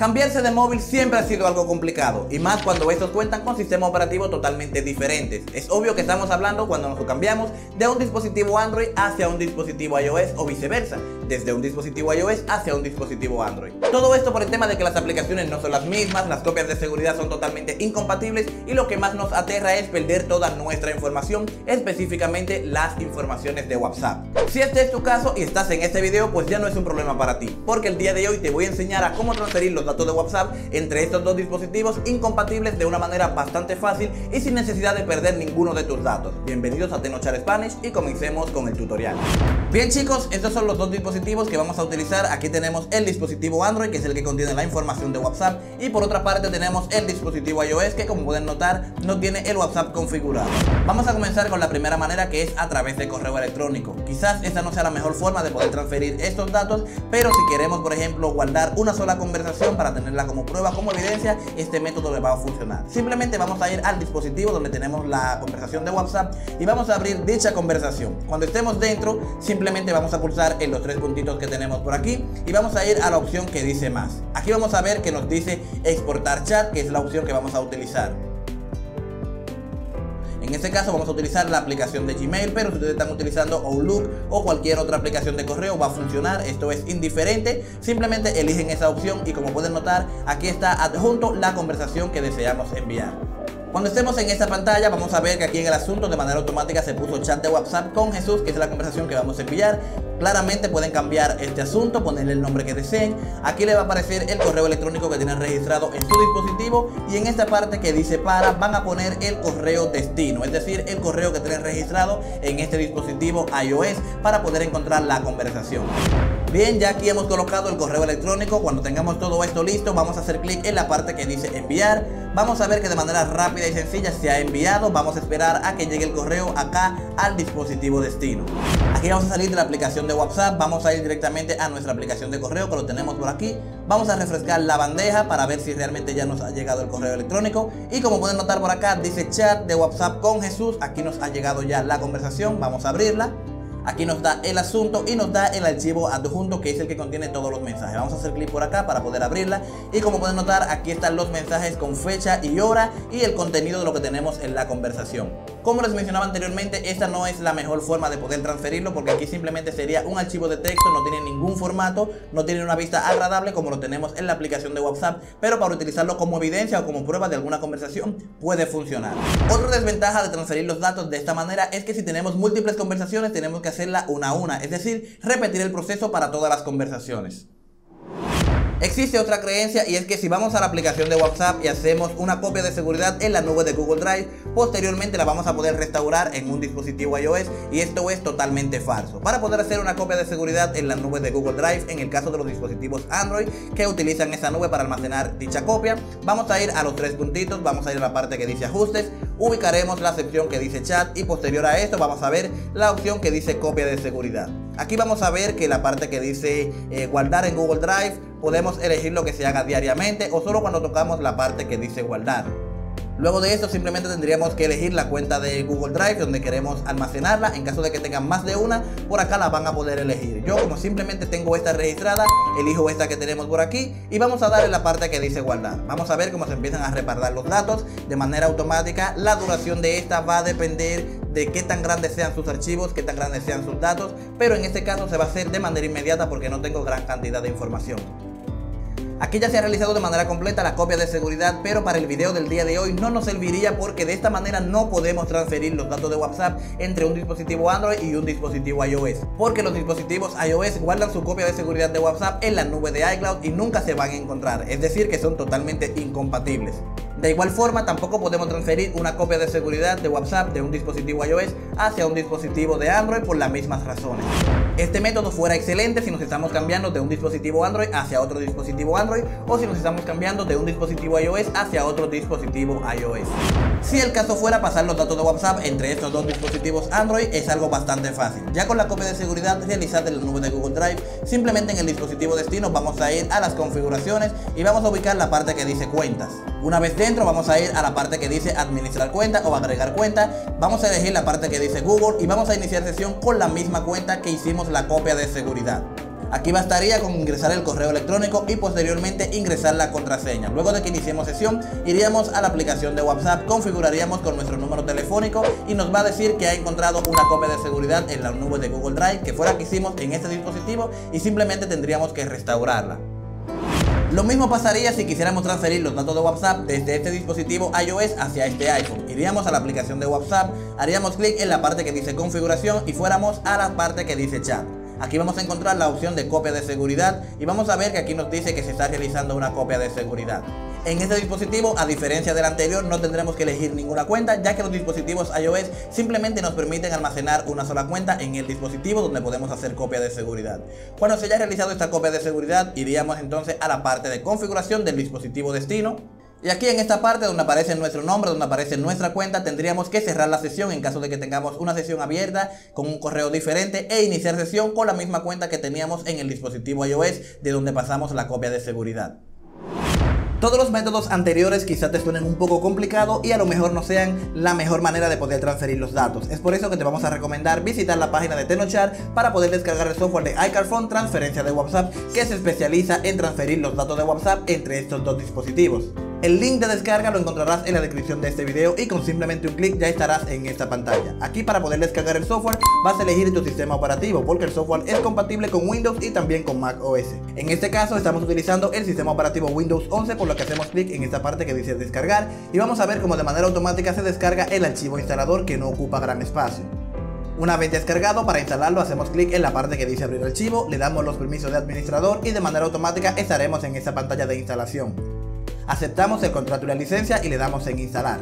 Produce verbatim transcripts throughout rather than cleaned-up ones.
Cambiarse de móvil siempre ha sido algo complicado, y más cuando estos cuentan con sistemas operativos totalmente diferentes. Es obvio que estamos hablando cuando nos cambiamos de un dispositivo Android hacia un dispositivo iOS o viceversa, desde un dispositivo iOS hacia un dispositivo Android. Todo esto por el tema de que las aplicaciones no son las mismas, las copias de seguridad son totalmente incompatibles y lo que más nos aterra es perder toda nuestra información, específicamente las informaciones de WhatsApp. Si este es tu caso y estás en este video, pues ya no es un problema para ti, porque el día de hoy te voy a enseñar a cómo transferir los datos de WhatsApp entre estos dos dispositivos incompatibles de una manera bastante fácil y sin necesidad de perder ninguno de tus datos. Bienvenidos a Tecnochart Spanish y comencemos con el tutorial. Bien chicos, estos son los dos dispositivos que vamos a utilizar. Aquí tenemos el dispositivo Android, que es el que contiene la información de WhatsApp, y por otra parte tenemos el dispositivo iOS, que como pueden notar no tiene el WhatsApp configurado. Vamos a comenzar con la primera manera, que es a través de correo electrónico. Quizás esta no sea la mejor forma de poder transferir estos datos, pero si queremos por ejemplo guardar una sola conversación para tenerla como prueba, como evidencia, este método le va a funcionar. Simplemente vamos a ir al dispositivo donde tenemos la conversación de WhatsApp y vamos a abrir dicha conversación. Cuando estemos dentro, simplemente vamos a pulsar en los tres puntitos que tenemos por aquí y vamos a ir a la opción que dice más. Aquí vamos a ver que nos dice exportar chat, que es la opción que vamos a utilizar. En este caso vamos a utilizar la aplicación de Gmail, pero si ustedes están utilizando Outlook o cualquier otra aplicación de correo va a funcionar. Esto es indiferente, simplemente eligen esa opción y como pueden notar aquí está adjunto la conversación que deseamos enviar. Cuando estemos en esta pantalla vamos a ver que aquí en el asunto de manera automática se puso chat de WhatsApp con Jesús, que es la conversación que vamos a enviar. Claramente pueden cambiar este asunto, ponerle el nombre que deseen. Aquí le va a aparecer el correo electrónico que tienen registrado en su dispositivo y en esta parte que dice para van a poner el correo destino, es decir, el correo que tienen registrado en este dispositivo iOS para poder encontrar la conversación. Bien, ya aquí hemos colocado el correo electrónico. Cuando tengamos todo esto listo vamos a hacer clic en la parte que dice enviar. Vamos a ver que de manera rápida y sencilla se ha enviado. Vamos a esperar a que llegue el correo acá al dispositivo destino. Aquí vamos a salir de la aplicación de WhatsApp, vamos a ir directamente a nuestra aplicación de correo que lo tenemos por aquí. Vamos a refrescar la bandeja para ver si realmente ya nos ha llegado el correo electrónico y como pueden notar por acá dice chat de WhatsApp con Jesús. Aquí nos ha llegado ya la conversación, vamos a abrirla. Aquí nos da el asunto y nos da el archivo adjunto, que es el que contiene todos los mensajes. Vamos a hacer clic por acá para poder abrirla y como pueden notar aquí están los mensajes con fecha y hora y el contenido de lo que tenemos en la conversación. Como les mencionaba anteriormente, esta no es la mejor forma de poder transferirlo porque aquí simplemente sería un archivo de texto, no tiene ningún formato, no tiene una vista agradable como lo tenemos en la aplicación de WhatsApp, pero para utilizarlo como evidencia o como prueba de alguna conversación puede funcionar. Otra desventaja de transferir los datos de esta manera es que si tenemos múltiples conversaciones tenemos que hacerla una a una, es decir, repetir el proceso para todas las conversaciones. Existe otra creencia y es que si vamos a la aplicación de WhatsApp y hacemos una copia de seguridad en la nube de Google Drive, posteriormente la vamos a poder restaurar en un dispositivo iOS y esto es totalmente falso. Para poder hacer una copia de seguridad en la nube de Google Drive, en el caso de los dispositivos Android que utilizan esa nube para almacenar dicha copia, vamos a ir a los tres puntitos, vamos a ir a la parte que dice ajustes, ubicaremos la sección que dice chat y posterior a esto vamos a ver la opción que dice copia de seguridad. Aquí vamos a ver que la parte que dice eh, guardar en Google Drive, podemos elegir lo que se haga diariamente o solo cuando tocamos la parte que dice guardar. Luego de esto simplemente tendríamos que elegir la cuenta de Google Drive donde queremos almacenarla. En caso de que tengan más de una, por acá la van a poder elegir. Yo como simplemente tengo esta registrada, elijo esta que tenemos por aquí y vamos a darle la parte que dice guardar. Vamos a ver cómo se empiezan a repartir los datos de manera automática. La duración de esta va a depender de qué tan grandes sean sus archivos, qué tan grandes sean sus datos, pero en este caso se va a hacer de manera inmediata porque no tengo gran cantidad de información. Aquí ya se ha realizado de manera completa la copia de seguridad, pero para el video del día de hoy no nos serviría porque de esta manera no podemos transferir los datos de WhatsApp entre un dispositivo Android y un dispositivo iOS, porque los dispositivos iOS guardan su copia de seguridad de WhatsApp en la nube de iCloud y nunca se van a encontrar, es decir que son totalmente incompatibles. De igual forma tampoco podemos transferir una copia de seguridad de WhatsApp de un dispositivo iOS hacia un dispositivo de Android por las mismas razones. Este método fuera excelente si nos estamos cambiando de un dispositivo Android hacia otro dispositivo Android o si nos estamos cambiando de un dispositivo iOS hacia otro dispositivo iOS. Si el caso fuera pasar los datos de WhatsApp entre estos dos dispositivos Android es algo bastante fácil. Ya con la copia de seguridad realizada en la nube de Google Drive, simplemente en el dispositivo destino vamos a ir a las configuraciones y vamos a ubicar la parte que dice cuentas. Una vez dentro vamos a ir a la parte que dice administrar cuenta o agregar cuenta, vamos a elegir la parte que dice Google y vamos a iniciar sesión con la misma cuenta que hicimos la copia de seguridad. Aquí bastaría con ingresar el correo electrónico y posteriormente ingresar la contraseña. Luego de que iniciemos sesión, iríamos a la aplicación de WhatsApp, configuraríamos con nuestro número telefónico y nos va a decir que ha encontrado una copia de seguridad en la nube de Google Drive que fuera que hicimos en este dispositivo y simplemente tendríamos que restaurarla. Lo mismo pasaría si quisiéramos transferir los datos de WhatsApp desde este dispositivo iOS hacia este iPhone. Iríamos a la aplicación de WhatsApp, haríamos clic en la parte que dice configuración y fuéramos a la parte que dice chat. Aquí vamos a encontrar la opción de copia de seguridad y vamos a ver que aquí nos dice que se está realizando una copia de seguridad. En este dispositivo, a diferencia del anterior, no tendremos que elegir ninguna cuenta, ya que los dispositivos iOS simplemente nos permiten almacenar una sola cuenta en el dispositivo donde podemos hacer copia de seguridad. Cuando se haya realizado esta copia de seguridad, iríamos entonces a la parte de configuración del dispositivo destino. Y aquí en esta parte donde aparece nuestro nombre, donde aparece nuestra cuenta, tendríamos que cerrar la sesión en caso de que tengamos una sesión abierta con un correo diferente e iniciar sesión con la misma cuenta que teníamos en el dispositivo iOS de donde pasamos la copia de seguridad. Todos los métodos anteriores quizás te suenen un poco complicados y a lo mejor no sean la mejor manera de poder transferir los datos. Es por eso que te vamos a recomendar visitar la página de Tenochart para poder descargar el software de iCarphone Transferencia de WhatsApp, que se especializa en transferir los datos de WhatsApp entre estos dos dispositivos. El link de descarga lo encontrarás en la descripción de este video y con simplemente un clic ya estarás en esta pantalla. Aquí para poder descargar el software vas a elegir tu sistema operativo porque el software es compatible con Windows y también con Mac O S. En este caso estamos utilizando el sistema operativo Windows once, por lo que hacemos clic en esta parte que dice descargar y vamos a ver cómo de manera automática se descarga el archivo instalador que no ocupa gran espacio. Una vez descargado, para instalarlo hacemos clic en la parte que dice abrir archivo, le damos los permisos de administrador y de manera automática estaremos en esta pantalla de instalación. Aceptamos el contrato y la licencia y le damos en instalar.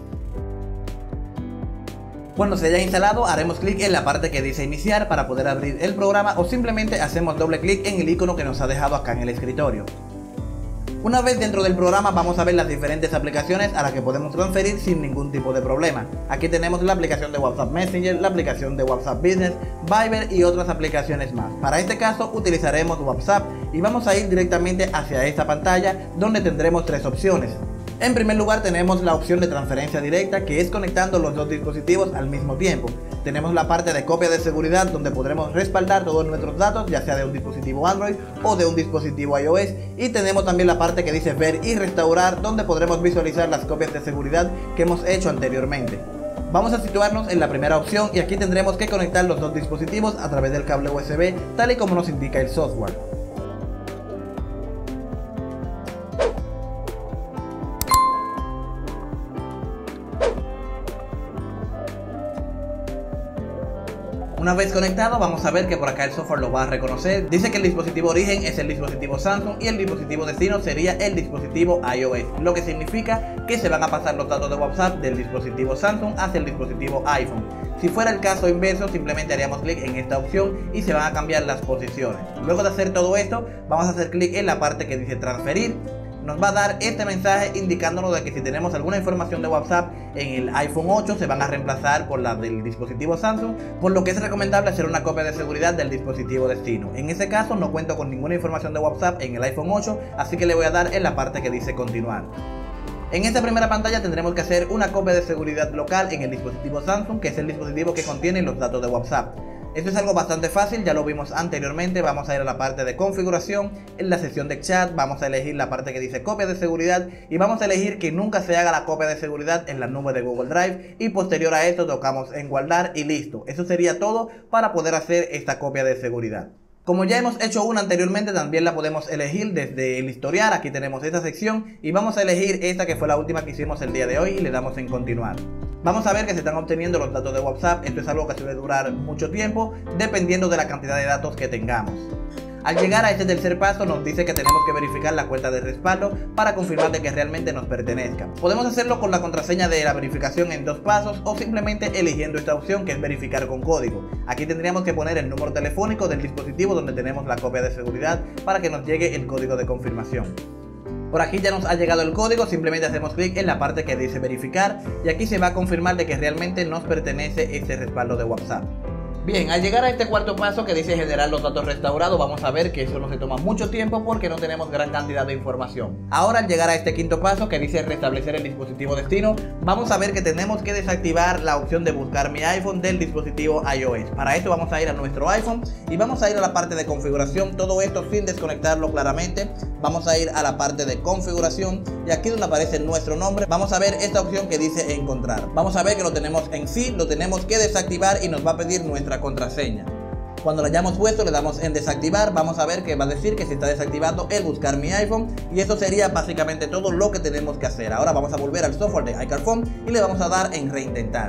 Cuando se haya instalado, haremos clic en la parte que dice iniciar para poder abrir el programa o simplemente hacemos doble clic en el icono que nos ha dejado acá en el escritorio. Una vez dentro del programa vamos a ver las diferentes aplicaciones a las que podemos transferir sin ningún tipo de problema. Aquí tenemos la aplicación de WhatsApp Messenger, la aplicación de WhatsApp Business, Viber y otras aplicaciones más. Para este caso utilizaremos WhatsApp y vamos a ir directamente hacia esta pantalla donde tendremos tres opciones. En primer lugar tenemos la opción de transferencia directa, que es conectando los dos dispositivos al mismo tiempo. Tenemos la parte de copia de seguridad donde podremos respaldar todos nuestros datos, ya sea de un dispositivo Android o de un dispositivo iOS, y tenemos también la parte que dice ver y restaurar, donde podremos visualizar las copias de seguridad que hemos hecho anteriormente. Vamos a situarnos en la primera opción y aquí tendremos que conectar los dos dispositivos a través del cable U S B, tal y como nos indica el software. Una vez conectado, vamos a ver que por acá el software lo va a reconocer. Dice que el dispositivo origen es el dispositivo Samsung y el dispositivo destino sería el dispositivo iOS, lo que significa que se van a pasar los datos de WhatsApp del dispositivo Samsung hacia el dispositivo iPhone. Si fuera el caso inverso, simplemente haríamos clic en esta opción y se van a cambiar las posiciones. Luego de hacer todo esto, vamos a hacer clic en la parte que dice transferir. Nos va a dar este mensaje indicándonos de que si tenemos alguna información de WhatsApp en el iPhone ocho se van a reemplazar por la del dispositivo Samsung, por lo que es recomendable hacer una copia de seguridad del dispositivo destino. En ese caso no cuento con ninguna información de WhatsApp en el iPhone ocho, así que le voy a dar en la parte que dice continuar. En esta primera pantalla tendremos que hacer una copia de seguridad local en el dispositivo Samsung, que es el dispositivo que contiene los datos de WhatsApp. Esto es algo bastante fácil, ya lo vimos anteriormente. Vamos a ir a la parte de configuración, en la sección de chat vamos a elegir la parte que dice copia de seguridad y vamos a elegir que nunca se haga la copia de seguridad en la nube de Google Drive, y posterior a esto tocamos en guardar y listo. Eso sería todo para poder hacer esta copia de seguridad. Como ya hemos hecho una anteriormente, también la podemos elegir desde el historial. Aquí tenemos esta sección y vamos a elegir esta que fue la última que hicimos el día de hoy y le damos en continuar. Vamos a ver que se están obteniendo los datos de WhatsApp. Esto es algo que suele durar mucho tiempo dependiendo de la cantidad de datos que tengamos. Al llegar a este tercer paso nos dice que tenemos que verificar la cuenta de respaldo para confirmar de que realmente nos pertenezca. Podemos hacerlo con la contraseña de la verificación en dos pasos o simplemente eligiendo esta opción que es verificar con código. Aquí tendríamos que poner el número telefónico del dispositivo donde tenemos la copia de seguridad para que nos llegue el código de confirmación. Por aquí ya nos ha llegado el código, simplemente hacemos clic en la parte que dice verificar y aquí se va a confirmar de que realmente nos pertenece este respaldo de WhatsApp. Bien, al llegar a este cuarto paso que dice generar los datos restaurados, vamos a ver que eso no se toma mucho tiempo porque no tenemos gran cantidad de información. Ahora al llegar a este quinto paso que dice restablecer el dispositivo destino, vamos a ver que tenemos que desactivar la opción de buscar buscar mi iPhone del dispositivo iOS. Para esto vamos a ir a nuestro iPhone y vamos a ir a la parte de configuración, todo esto sin desconectarlo claramente. Vamos a ir a la parte de configuración y aquí donde aparece nuestro nombre vamos a ver esta opción que dice encontrar. Vamos a ver que lo tenemos en sí, lo tenemos que desactivar y nos va a pedir nuestra contraseña. Cuando lo hayamos puesto le damos en desactivar, vamos a ver que va a decir que se está desactivando el buscar mi iPhone y eso sería básicamente todo lo que tenemos que hacer. Ahora vamos a volver al software de iCarphone y le vamos a dar en reintentar.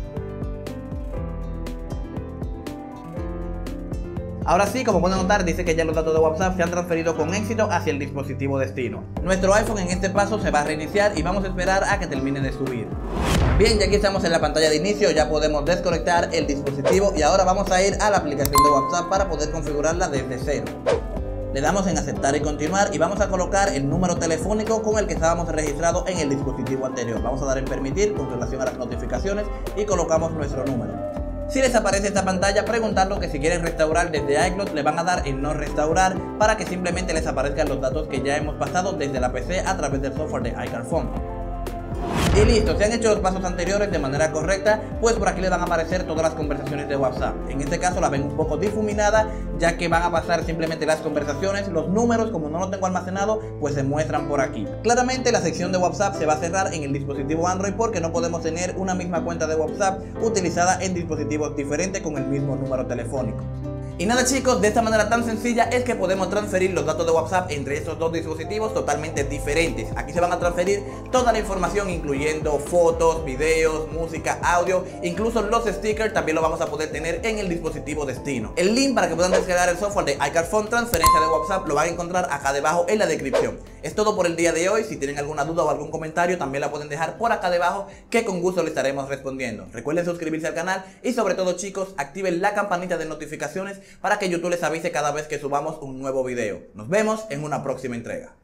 Ahora sí, como pueden notar, dice que ya los datos de WhatsApp se han transferido con éxito hacia el dispositivo destino. Nuestro iPhone en este paso se va a reiniciar y vamos a esperar a que termine de subir. Bien, ya aquí estamos en la pantalla de inicio, ya podemos desconectar el dispositivo y ahora vamos a ir a la aplicación de WhatsApp para poder configurarla desde cero. Le damos en aceptar y continuar y vamos a colocar el número telefónico con el que estábamos registrados en el dispositivo anterior. Vamos a dar en permitir con relación a las notificaciones y colocamos nuestro número. Si les aparece esta pantalla, preguntando que si quieren restaurar desde iCloud, le van a dar en no restaurar para que simplemente les aparezcan los datos que ya hemos pasado desde la P C a través del software de iCarphone. Y listo, si han hecho los pasos anteriores de manera correcta, pues por aquí les van a aparecer todas las conversaciones de WhatsApp. En este caso las ven un poco difuminadas, ya que van a pasar simplemente las conversaciones. Los números, como no los tengo almacenado, pues se muestran por aquí. Claramente la sección de WhatsApp se va a cerrar en el dispositivo Android porque no podemos tener una misma cuenta de WhatsApp utilizada en dispositivos diferentes con el mismo número telefónico. Y nada chicos, de esta manera tan sencilla es que podemos transferir los datos de WhatsApp entre estos dos dispositivos totalmente diferentes. Aquí se van a transferir toda la información incluyendo fotos, videos, música, audio, incluso los stickers también lo vamos a poder tener en el dispositivo destino. El link para que puedan descargar el software de iCarphone transferencia de WhatsApp lo van a encontrar acá debajo en la descripción. Es todo por el día de hoy. Si tienen alguna duda o algún comentario también la pueden dejar por acá debajo que con gusto le estaremos respondiendo. Recuerden suscribirse al canal y sobre todo chicos activen la campanita de notificaciones para que YouTube les avise cada vez que subamos un nuevo video. Nos vemos en una próxima entrega.